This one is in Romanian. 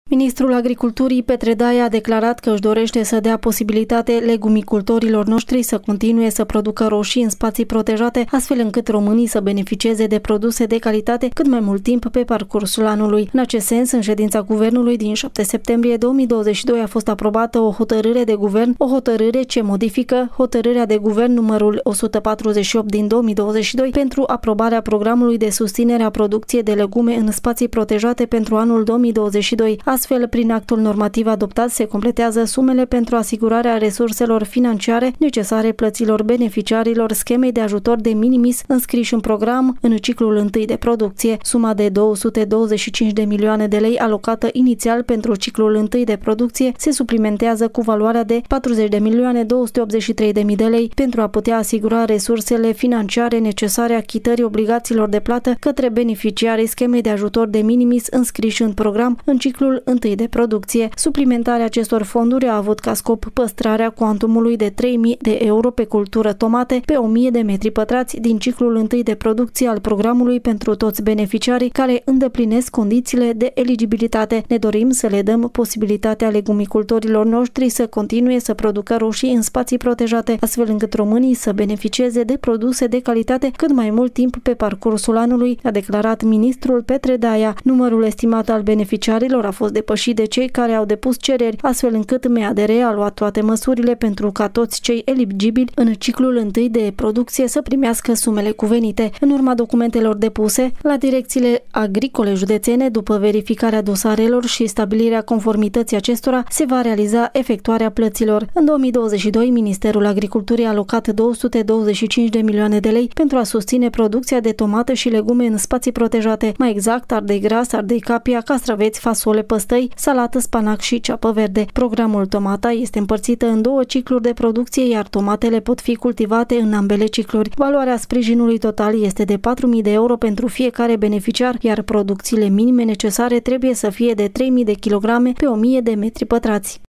Ministrul Agriculturii Petre Daia a declarat că își dorește să dea posibilitate legumicultorilor noștri să continue să producă roșii în spații protejate, astfel încât românii să beneficieze de produse de calitate cât mai mult timp pe parcursul anului. În acest sens, în ședința Guvernului din 7 septembrie 2022 a fost aprobată o hotărâre de guvern, o hotărâre ce modifică hotărârea de guvern numărul 148 din 2022 pentru aprobarea programului de susținere a producției de legume în spații protejate pentru anul 2022. Astfel, prin actul normativ adoptat, se completează sumele pentru asigurarea resurselor financiare necesare plăților beneficiarilor schemei de ajutor de minimis înscriși în program în ciclul întâi de producție. Suma de 225 de milioane de lei alocată inițial pentru ciclul întâi de producție se suplimentează cu valoarea de 40 de milioane 283 de mii de lei pentru a putea asigura resursele financiare necesare achitării obligațiilor de plată către beneficiarii schemei de ajutor de minimis înscriși în program în ciclul întâi de producție. Suplimentarea acestor fonduri a avut ca scop păstrarea cuantumului de 3.000 de euro pe cultură tomate pe 1.000 de metri pătrați din ciclul întâi de producție al programului pentru toți beneficiarii care îndeplinesc condițiile de eligibilitate. Ne dorim să le dăm posibilitatea legumicultorilor noștri să continue să producă roșii în spații protejate, astfel încât românii să beneficieze de produse de calitate cât mai mult timp pe parcursul anului, a declarat ministrul Petre Daia. Numărul estimat al beneficiarilor a fost depășit de cei care au depus cereri, astfel încât MADR a luat toate măsurile pentru ca toți cei eligibili în ciclul întâi de producție să primească sumele cuvenite. În urma documentelor depuse la direcțiile agricole județene, după verificarea dosarelor și stabilirea conformității acestora, se va realiza efectuarea plăților. În 2022, Ministerul Agriculturii a alocat 225 de milioane de lei pentru a susține producția de tomate și legume în spații protejate, mai exact ardei gras, ardei capia, castraveți, fasole, păstăi, salată, spanac și ceapă verde. Programul Tomata este împărțit în 2 cicluri de producție, iar tomatele pot fi cultivate în ambele cicluri. Valoarea sprijinului total este de 4.000 de euro pentru fiecare beneficiar, iar producțiile minime necesare trebuie să fie de 3.000 de kilograme pe 1.000 de metri pătrați.